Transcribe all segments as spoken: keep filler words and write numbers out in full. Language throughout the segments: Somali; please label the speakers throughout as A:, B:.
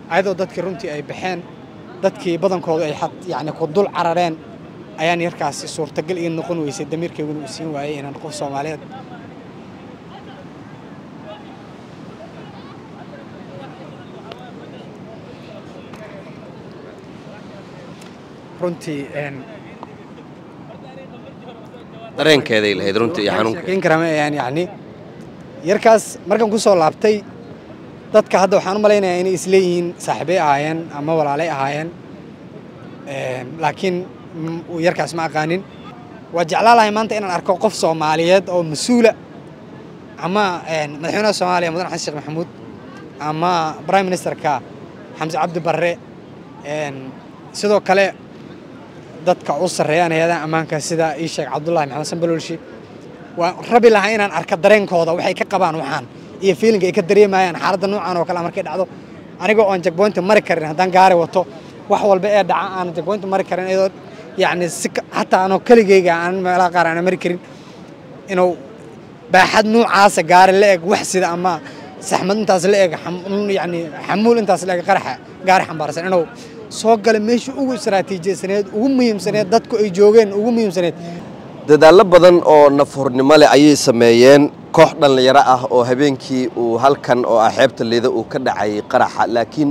A: ayadoo dadkii runtii ay baxeen dadkii badankooda ay xad yani ku dul carareen ayaan yarkaasi suurtagal in noqon weysay damiirkeyguna uu siin waayay inaan qof Soomaaliyeed runtii een
B: dareenkeeda ilahayd runtii iyo xanuunka
A: in karama yani yarkaas markaan ku soo laabtay dadka hadda waxaan u maleynayaa inay isleeyihiin saaxiibay ahaayeen ama walaalay ahaayeen laakiin yarkaas ma aqaanin waa jeclaalahay maanta inaan arko qof Soomaaliyeed oo mas'uula ama madaxweynaha Soomaaliya Mudane Xasan Sheekh Maxamuud ama Prime Ministerka Xamse Cabdi Barre sidoo kale dadka u sareeyaan hay'adaha ammaanka sida ii sheeg Cabdullaahi Maxamed Sanbalolshi waa rabi lahaa inaan arko dareenkooda waxay ka qabaan waxaan iyo feeling ay ka dareemayaan xaaladda noocan oo kale markay dhacdo aniga oo aan checkpoint mari karin haddaan gaari wato wax walba ee dhaca aan checkpoint mari karin iyadoo yani hatta anoo kaligeyga aan meelaha qaar aan mari karin inuu baaxad noocaas gaari la eg wax sida ama saxmad intaas la eg yani xamuul intaas la eg qaraxa gaari xambaarsan inuu soo galay meesha ugu istaraatiijiyeed ugu muhiimsaneed dadku ay joogeen ugu muhiimsaneed
B: dadaal badan oo nafurnimo leh ayay sameeyeen koox dhalinyaro ah oo habeenkii uu halkan oo ah xeebta Lido uu ka dhacay qaraxa laakiin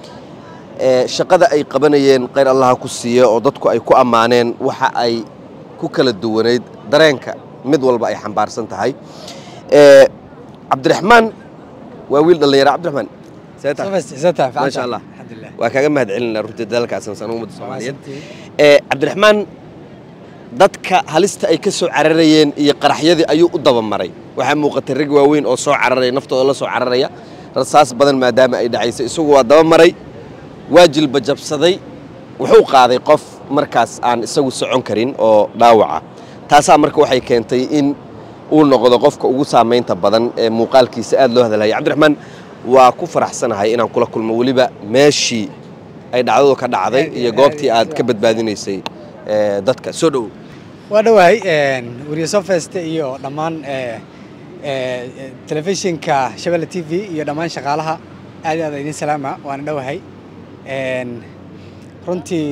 B: ee shaqada ay qabanayeen qeyr Allah ku siiyo oo dadku ay ku amaaneen waxa ay ku kala duwaneed dareenka mid walba ay xambaarsan tahay ee Cabdiraxmaan waa wiil dhalinyaro Cabdiraxmaan
A: سيتا
B: ما شاء الله
A: الحمد لله
B: وكاغا مهد علنا رنت دالك اسان سنو مد Soomaaliyeed ee Cabdiraxmaan dadka halista ay ka soo cararayeen iyo qaraxyadii ayuu u daba maray waxa muuqatay rag waaweyn oo soo cararay naftooda la soo cararaya rasaas badan maadaama ay dhacaysay isagu waa daba maray waajil bajabsaday wuxuu qaaday qof markaas aan isagu socon karin oo dhaawaca taasa marka waxay keentay in uu noqdo qofka ugu saameynta badan ee muuqaalkiisa aad loo hadalay Cabdiraxmaan waa ku faraxsanahay inaan kula kulmo waliba meeshii ay dhacdadu ka dhacday iyo goobtii aad ka badbaadinaysay ee dadka soo dhow
A: waa dhawahay een wariye Sofeste iyo dhamaan ee ee telefishinka Shabeelle T V iyo dhamaan shaqaalaha aad aad idin salaama waan dhawahay een runtii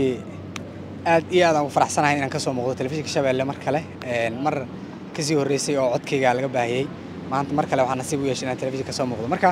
A: aad iyo aad aan u faraxsanahay inaan ka soo muuqdo telefishinka Shabeelle mar kale een mar kasii horeysay oo codkayga laga baahiyay maanta mar kale waxaan nasiib u yeeshay inaan telefishinka ka soo muuqdo marka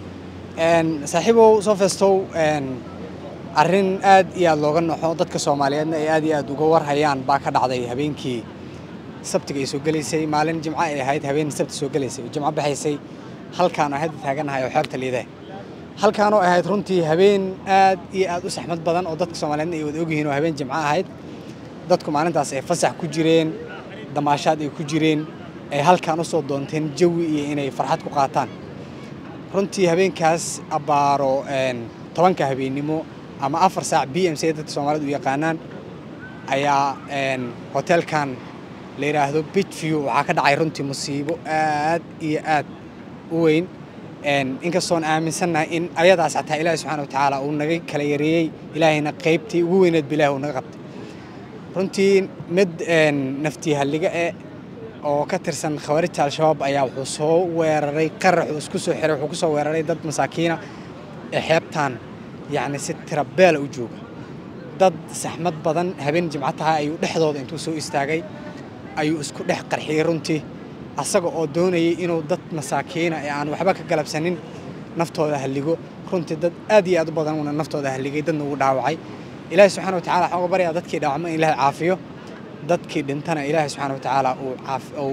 A: een saaxiibow Sofesto een arrin aad iyo aad looga naxo dadka Soomaaliyeedna ay aad iyo aad uga war hayaan baa ka dhacday habeenkii sabtiga ay soo galeysay maalin jimco ay ahayd habeen sabti soo galeysay jimco baxaysay halkaan ahayd taaganahay oo xeebta Lido halkaan oo ahayd runtii habeen aad iyo aad u saxmad badan oo dadka Soomaaliyeedna ay wada ogyihiin oo habeen jimco ahayd dadku maalintaas ay fasax ku jireen damaashaad ay ku jireen ay halkaan u soo doonteen jawi iyo inay farxad ku qaataan runtii habeenkaas abaaro een tobanka habeenimo ama afar saac B M C dadka Soomaaliyeed u yaqaanaan ayaa een hotelkan la yiraahdo Beach View waxa ka dhacay runtii musiibo aad iyo aad u weyn een inkastoo aan aaminsanahay in ayadaas xataa Ilaahay Subhanahu wa Ta'ala uu naga kala yareeyay Ilaahayna qaybtii ugu weyneed bilaahi uu naga qabtay runtii mid een naftii halliga ee oo ka tirsan khawaarijta al-shabaab ayaa wuxuu soo weeraray qarax uu isku soo xiray wuxuu ku soo weeraray dad masaakiina ee xeebtan يعني ست ربال وجوب ضد سحمد بدن هبين جمعتها أيو لحظة أنتو سو استاجي أيو اسكو لح قرحيرنتي أصدق أودوني إنه ضد مساكين يعني وحبك قلب سنين نفطه ده اللي جو كنت ضد أدي أدو بدن ونا نفطه ده اللي جدا ودعوعي إله سبحانه وتعالى حق بريء ضد كده عم إله عافيه ضد كده انتنا إله سبحانه وتعالى أو عاف أو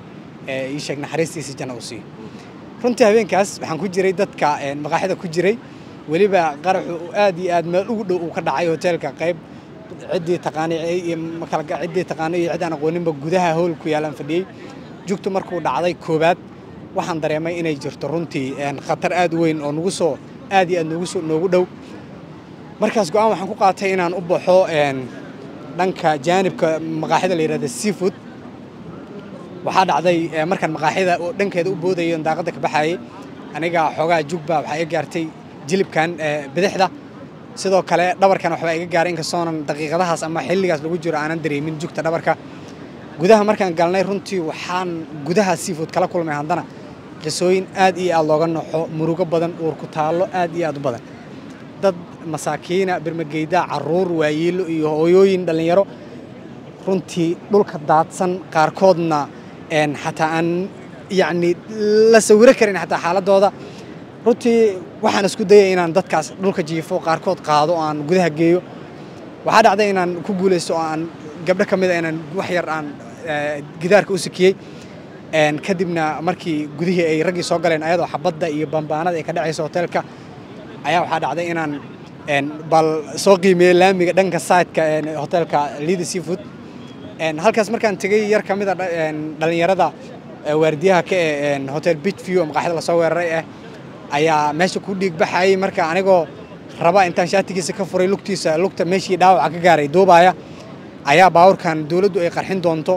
A: يشجع نحرستي سجنا وصي كنت هبين كاس بحنكو جري ضد كا مقاعدة كجري waliba qaraxu aad iyo aad meel ugu dhow uu ka dhacay hotelka qayb cidii taqaanay iyo kala cidii taqaanay iyo cid aan aqooninba gudaha hool ku yaalan fadhiyay joogto markuu dhacday koobaad waxaan dareemay inay jirto runtii een khatar aad weyn oo nagu soo aad iyo aad nagu soo noogu dhow markaas go'aan waxaan ku qaatay inaan u baxo een dhanka jaanibka maqaaxida la yiraahdo seafood waxa dhacday markaan maqaaxida oo dhankeeda u boodayo daaqada ka baxay aniga xogaa jugba waxa ay gaartay jilibkan bidixda sidoo kale dhabarkan waxba iga gaarin ka soonan daqiiqadahaas ama xilligaas lagu jiro aanan dareemin jugta dhabarka gudaha markaan galnay runtii waxaan gudaha seafood kala kulmay handana qisooyin aad iyo aad looga naxo murugo badan uur ku taalo aad iyo aad u badan dad masaakiina birmageyda caruur waayeelo iyo hooyooyin dhalinyaro runtii dhulka daadsan qaarkoodna een xataa aan yacni la sawiro karin xataa xaaladooda runtii waxaan isku dayay inaan dadkaas dhulka jiifo qaarkood qaado oo aan gudaha geeyo waxaa dhacday inaan ku guuleysto oo aan gabdho ka mid ah inaan wax yar aan gidaarka u sikiyey een kadibna markii gudihii ay raggii soo galeen ayadoo xabadda iyo bambaanada ay ka dhacayso hotelka ayaa waxaa dhacday inaan een bal soo qiimeeyay laamiga dhanka side-ka een hotelka Lido Seafood een halkaas markaan tagay yar ka mid ah dhalinyarada waardiyaha ka een hotel Beach View maqaaxida la soo weeraray ah ayaa meesha ku dhiig baxay marka anigoo raba intaan shaatigiisa ka furay lugtiisa lugta meeshii dhaawaca ka gaaray duubaya ayaa baawurkan dawladdu ay qarxin doonto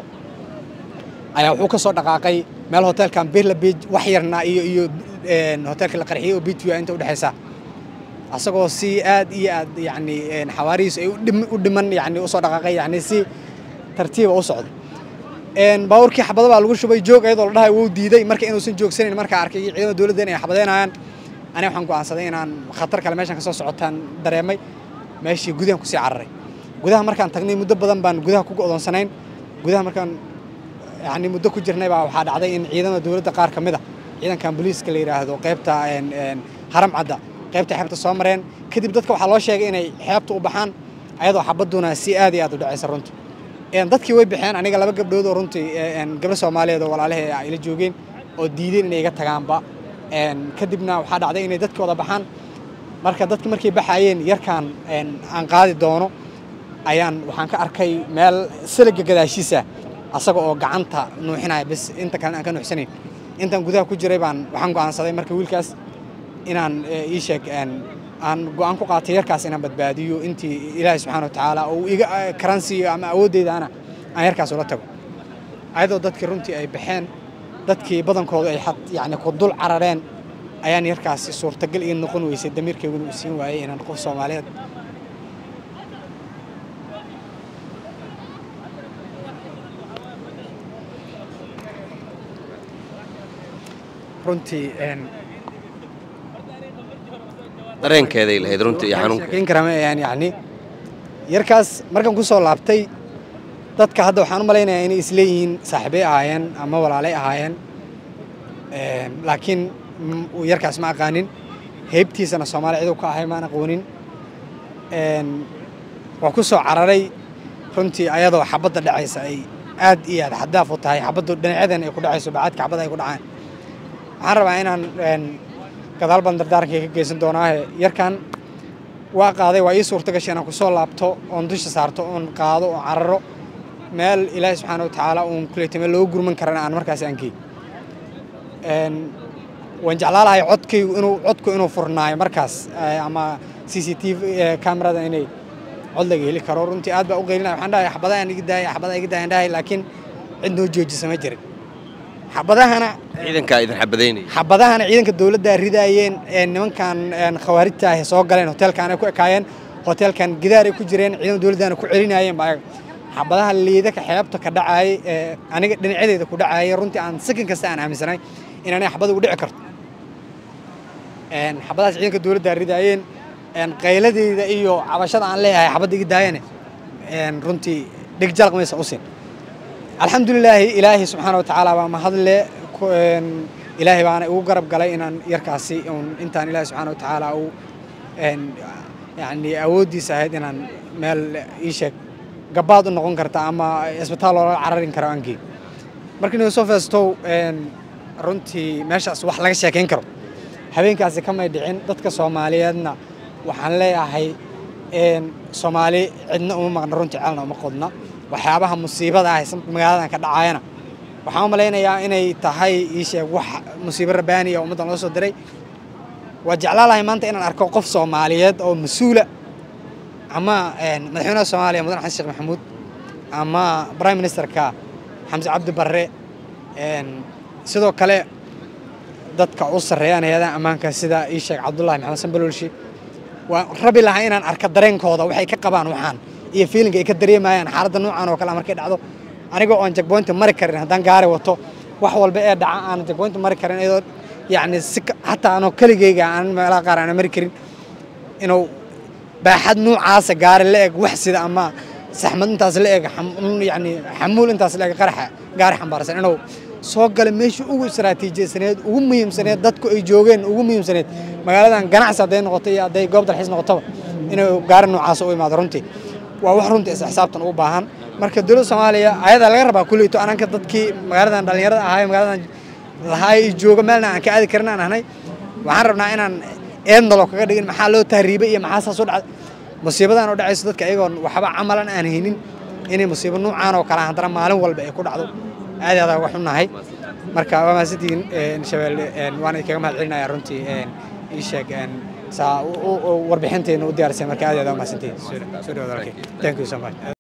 A: ayaa wuxuu ka soo dhaqaaqay meel hotelkan Birla Beach wax yarna iyo iyo een hotelka la qarxiyay oo Beach View inta u dhaxaysa asagoo si aad iyo aad yacni een xawaariis ay u dhiman yacni u soo dhaqaaqay yacni si tartiib u socdo een baawurkii xabada baa lagu shubay joog ayadoo la dhahay wuu diiday marka inuusan joogsanin marka arkay ciidamada dawladda inay xabadeynayaan aniga waxaan go'aansaday inaan khatar kale meeshan ka soo socotaan dareemay meeshii gudaha ku sii cararay gudaha markaan tagnay muddo badan baan gudaha ku go'doonsanayn gudaha markaan yacni muddo ku jirnay baa waxaa dhacday in ciidamada dawladda qaar ka mid ah ciidankan booliiska la yiraahdo qaybta een een haram cadda qaybta xeebta soo mareen kadib dadka waxaa loo sheegay inay xeebta u baxaan ayadoo xabaduna si aad iyo aad u dhacaysa runtii een dadkii way bixeen aniga laba gabdhood oo runtii een gabdho Soomaaliyeed oo walaalahay ay la joogeen oo diideen inay iga tagaanba een kadibna waxaa dhacday inay dadkooda baxaan marka dadkii markay baxayeen yarkaan een aan qaadi doono ayaan waxaan ka arkay meel siliga gadaashiisa asaga oo gacanta nuuxinaya bas inta kale aan ka nuuxsanayn intaan gudaha ku jiray baan waxaan go'aansaday marka wiilkaas inaan ii sheeg een aan go'aan ku qaatay yarkaas inaan badbaadiyo intii Ilaahay subxaanahu wa ta'aala oo iga karansiyo ama awoodeyda ana aan yarkaas ula tago ayadoo dadkii runtii ay baxeen dadkii badankooda ay xad yacni ku dul carareen ayaan yarkaas suurtagal ii noqon weysay damiirkeyguna uu siin waayay inaan qof Soomaaliyeed runtii een
B: dareenkeeday lahayd runtii iyo xanuunka
A: sheekeyn karaa yani yani yarkaas markaan ku soo laabtay dadka hadda waxaan u maleynayaa inay isleeyihiin saaxiibay ahaayeen ama walaalay ahaayeen een laakiin yarkaas ma aqaanin heybtiisana Soomaali cid uu ka ahay ma aqoonin een waa ku soo cararay runtii ayadoo xabadda dhacaysa ay aad iyo aad xadaaf u tahay xabaddu dhinacadan ay ku dhacayso bacaadka xabadda ay ku dhacaan waxaan rabaa inaan een gadaal baan dardaarankayga ka geysan doonaa yarkan waa qaaday waa ii suurta gashay inaan ku soo laabto oon dusha saarto oon qaado oon cararo meel Ilaahay subxaanahu wa ta'aala uun kuleetay loo gurman karana aan markaas aan geey een waan jeclaalahay codkaygu inuu codku inuu furnaayo markaas ama C C T V kamarada inay cod laga heli karo runtii aad baa u qeylinahay waxaan dhahay xabadahan iga daayay xabadaha iga daayay dhahay laakiin cid noo joojisa ma jirin xabadahana
B: ciidanka idin xabadeynay
A: xabadahana ciidanka dawladda ridaayeen ee nimankan een khawaarijta ah soo galeen hotelkan ay ku ekaayeen hotelkan gidaar ay ku jireen ciidanka dawladda ku celinayeen baa xabadaha liida ka xeebta ka dhacay ee aniga dhinaceeda ku dhacay runtii aan sakin kasta aan aaminsanay in aanay xabada u dhici karto een xabadaas ciidanka dawladda ridaayeen een qayladeeda iyo cabashada aan leeyahay xabada iga daayeen een runtii dhig jalqmaysa u siin alxamdulillah ilaahi subxaanahu wa ta'aala baa mahadle een ilaahi baana ugu garab galay inaan yarkaasi intaan ilaahi subxaanahu wa ta'aala uu een yani awoodiisa ahayd inaan meel ii sheeg gabaad u noqon karta ama isbitaal loo cararin karo aankii markii inuu soo feesto een runtii meeshaas wax laga sheekeyn karo habeenkaasi kamay dhicin dadka Soomaaliyeedna waxaan leeyahay een Soomaali cidna uma maqna runtii calna uma qodna waxyaabaha musiibada ah ee magaaladan ka dhacayana waxaan u maleynayaa inay tahay ii sheeg wax musiibo rabaani ah ummadan loo soo diray waa jeclaalahay maanta inaan arko qof Soomaaliyeed oo mas'uula ama een madaxweynaha Soomaaliya Mudane Xasan Sheekh Maxamuud ama Prime Minister-ka Xamse Cabdi Barre een sidoo kale dadka u sareeyaan hay'adaha ammaanka sida ii sheeg Cabdullaahi Maxamed Sanbalolshi waan rabi lahaa inaan arko dareenkooda waxay ka qabaan waxaan iyo feeling ay ka dareemayaan xaaladda noocan oo kale markay dhacdo aniga oo checkpoint mari karin haddaan gaari wato wax walba ee dhaca aan checkpoint mari karin iyadoo yacni si hataa anoo kaligayga aan meelaha qaar aan mari karin inuu baaxad nuucaasa gaari la eg wax sida ama saxmad intaas la eg yani xamuul intaas la eg qaraxa gaari xambaarsan inuu soo galay meeshii ugu istaraatiijiyadeed ugu muhiimsaneed dadku ay joogeen ugu muhiimsaneed magaaladan ganacsi haday noqoto iyo haday goob dalxiis noqoto inuu gaari nuucaas u imaado runtii waa wax runtii is xisaabtan u baahan marka dawladda Soomaaliya ayada laga rabaa kulliito ananka dadkii magaaladan dhalinyarada ahaa magaaladan lahaay jooga meelna aan ka aadi karnaa aan ahnay waxaan rabnaa inaan eednalo kaga dhigin maxaa loo tahriibay iyo maxaa saas u dhacay musiibadan oo dhacayso dadka ayagoon waxba camalan aan haynin inay musiibo nuucaan oo kala hadana maalin walba ay ku dhacdo aad aad wax u nahay marka waa maasidin Shabeelle waan kaga mahadcelinayaa runtii ii sheeg saa warbixinteena u diyaarsay marka aad aad u maasidin soo dhawaad thank you so much